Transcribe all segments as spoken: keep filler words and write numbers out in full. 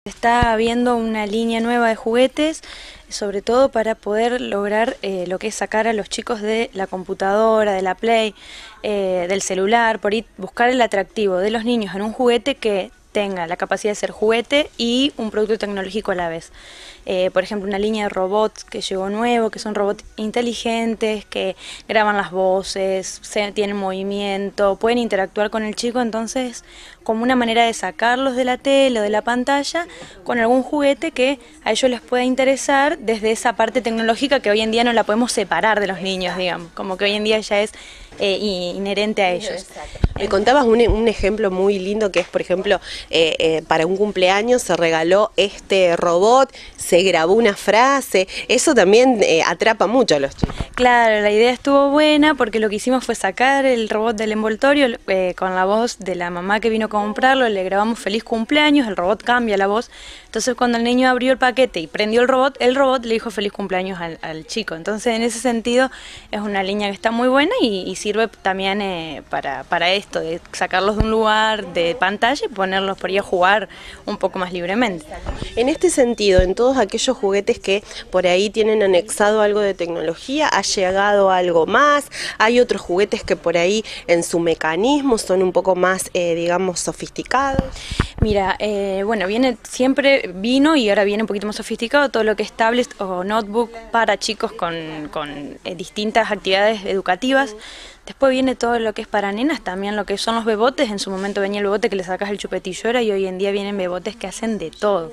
Está habiendo una línea nueva de juguetes, sobre todo para poder lograr eh, lo que es sacar a los chicos de la computadora, de la Play, eh, del celular, por ir buscar el atractivo de los niños en un juguete que tenga la capacidad de ser juguete y un producto tecnológico a la vez. Eh, por ejemplo, una línea de robots que llegó nuevo, que son robots inteligentes, que graban las voces, se, tienen movimiento, pueden interactuar con el chico, entonces como una manera de sacarlos de la tele o de la pantalla con algún juguete que a ellos les pueda interesar desde esa parte tecnológica que hoy en día no la podemos separar de los niños, digamos, como que hoy en día ya es eh, inherente a ellos. Me contabas un, un ejemplo muy lindo que es, por ejemplo, eh, eh, para un cumpleaños se regaló este robot, se grabó una frase, eso también eh, atrapa mucho a los chicos. Claro, la idea estuvo buena porque lo que hicimos fue sacar el robot del envoltorio eh, con la voz de la mamá que vino a comprarlo, le grabamos feliz cumpleaños, el robot cambia la voz, entonces cuando el niño abrió el paquete y prendió el robot, el robot le dijo feliz cumpleaños al, al chico, entonces en ese sentido es una línea que está muy buena y, y sirve también eh, para, para esto, de sacarlos de un lugar de pantalla y ponerlos por ahí a jugar un poco más libremente. En este sentido, en todos aquellos juguetes que por ahí tienen anexado algo de tecnología, ¿ha llegado algo más? ¿Hay otros juguetes que por ahí en su mecanismo son un poco más, eh, digamos, sofisticados? Mira, eh, bueno, viene siempre vino y ahora viene un poquito más sofisticado todo lo que es tablet o notebook para chicos con, con eh, distintas actividades educativas. Después viene todo lo que es para nenas, también lo que son los bebotes. En su momento venía el bebote que le sacas el chupetillo y hoy en día vienen bebotes que hacen de todo.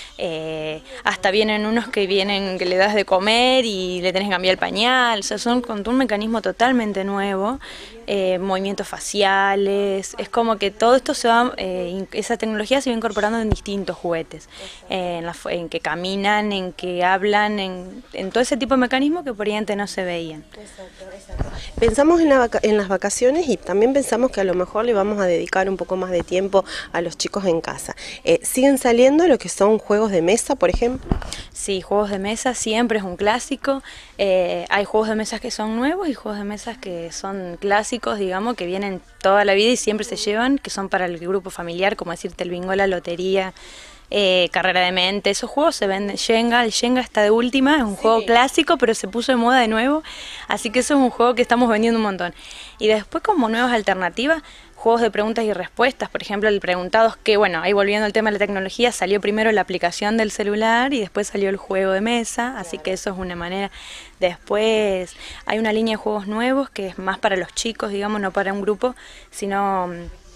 Eh, hasta vienen unos que vienen que le das de comer y le tenés que cambiar el pañal, o sea, son con un mecanismo totalmente nuevo, eh, movimientos faciales, es como que todo esto se va, eh, esa tecnología se va incorporando en distintos juguetes, eh, en, la, en que caminan, en que hablan, en, en todo ese tipo de mecanismos que por ahí antes no se veían. Exacto, exacto. Pensamos en, la vaca en las vacaciones y también pensamos que a lo mejor le vamos a dedicar un poco más de tiempo a los chicos en casa. Eh, ¿Siguen saliendo lo que son juegos de mesa, por ejemplo? Sí, juegos de mesa siempre es un clásico. Eh, hay juegos de mesas que son nuevos y juegos de mesas que son clásicos, digamos, que vienen toda la vida y siempre se llevan, que son para el grupo familiar, como decirte el bingo, la lotería, eh, carrera de mente. Esos juegos se venden. Shenga, el Shenga está de última, es un sí. juego clásico, pero se puso de moda de nuevo, así que eso es un juego que estamos vendiendo un montón. Y después, como nuevas alternativas, juegos de preguntas y respuestas, por ejemplo el Preguntados, que bueno, ahí volviendo al tema de la tecnología, salió primero la aplicación del celular y después salió el juego de mesa, así que eso es una manera. Después hay una línea de juegos nuevos que es más para los chicos, digamos, no para un grupo, sino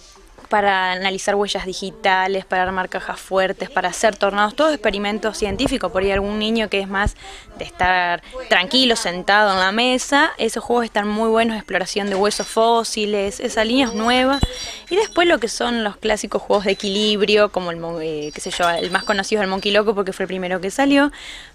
para analizar huellas digitales, para armar cajas fuertes, para hacer tornados, todos experimentos científicos. Por ahí algún niño que es más de estar tranquilo, sentado en la mesa, esos juegos están muy buenos, exploración de huesos fósiles, esa línea es nueva. Y después lo que son los clásicos juegos de equilibrio, como el, eh, qué sé yo, el más conocido es el Monkey Loco porque fue el primero que salió,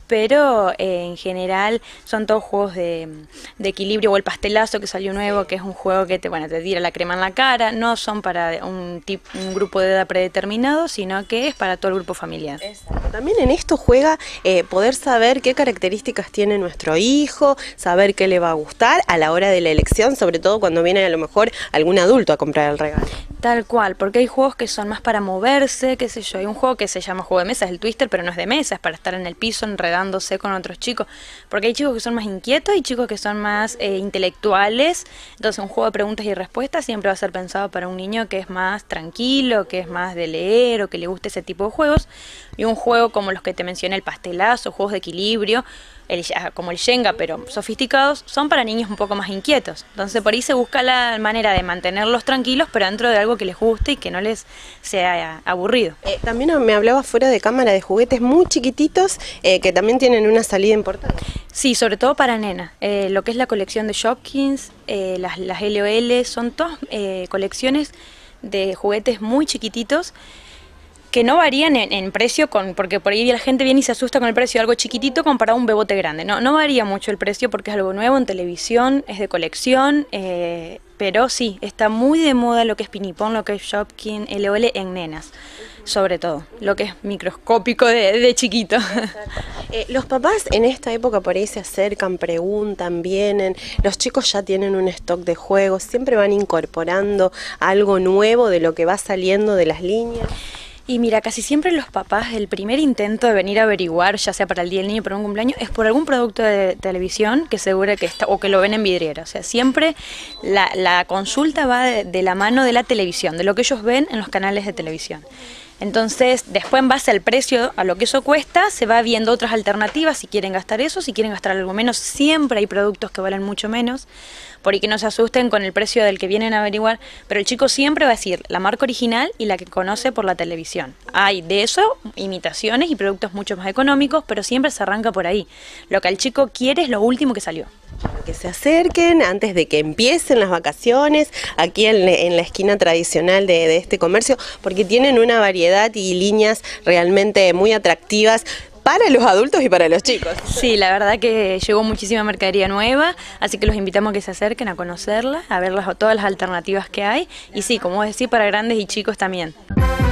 pero eh, en general son todos juegos de, de equilibrio, o el Pastelazo que salió nuevo, que es un juego que te, bueno, te tira la crema en la cara, no son para un, tip, un grupo de edad predeterminado, sino que es para todo el grupo familiar. Exacto. También en esto juega eh, poder saber qué características tiene nuestro hijo, saber qué le va a gustar a la hora de la elección, sobre todo cuando viene a lo mejor algún adulto a comprar el regalo. Tal cual, porque hay juegos que son más para moverse, qué sé yo, hay un juego que se llama juego de mesa, es el Twister, pero no es de mesa, es para estar en el piso enredándose con otros chicos, porque hay chicos que son más inquietos y chicos que son más eh, intelectuales, entonces un juego de preguntas y respuestas siempre va a ser pensado para un niño que es más tranquilo, que es más de leer o que le guste ese tipo de juegos, y un juego como los que te mencioné, el Pastelazo, juegos de equilibrio, el, como el Shenga, pero sofisticados, son para niños un poco más inquietos. Entonces por ahí se busca la manera de mantenerlos tranquilos, pero dentro de algo que les guste y que no les sea aburrido. Eh, también me hablaba fuera de cámara de juguetes muy chiquititos eh, que también tienen una salida importante. Sí, sobre todo para nenas. Eh, lo que es la colección de Shopkins, eh, las, las L O L, son todas eh, colecciones de juguetes muy chiquititos, que no varían en, en precio, con, porque por ahí la gente viene y se asusta con el precio de algo chiquitito comparado a un bebote grande. No, no varía mucho el precio porque es algo nuevo en televisión, es de colección, eh, pero sí, está muy de moda lo que es Pinipón, lo que es Shopkin, L O L en nenas, sobre todo, lo que es microscópico de, de chiquito. Eh, los papás en esta época por ahí se acercan, preguntan, vienen, los chicos ya tienen un stock de juegos, siempre van incorporando algo nuevo de lo que va saliendo de las líneas. Y mira, casi siempre los papás, el primer intento de venir a averiguar, ya sea para el día del niño o para un cumpleaños, es por algún producto de televisión que segura que está, o que lo ven en vidriera. O sea, siempre la, la consulta va de, de la mano de la televisión, de lo que ellos ven en los canales de televisión. Entonces, después en base al precio, a lo que eso cuesta, se va viendo otras alternativas, si quieren gastar eso, si quieren gastar algo menos. Siempre hay productos que valen mucho menos, por ahí que no se asusten con el precio del que vienen a averiguar, pero el chico siempre va a decir la marca original y la que conoce por la televisión. Hay de eso imitaciones y productos mucho más económicos, pero siempre se arranca por ahí. Lo que el chico quiere es lo último que salió. Que se acerquen antes de que empiecen las vacaciones, aquí en, en la esquina tradicional de, de este comercio, porque tienen una variedad y líneas realmente muy atractivas para los adultos y para los chicos. Sí, la verdad que llegó muchísima mercadería nueva, así que los invitamos a que se acerquen a conocerla, a ver las, todas las alternativas que hay, y sí, como vos decís, para grandes y chicos también.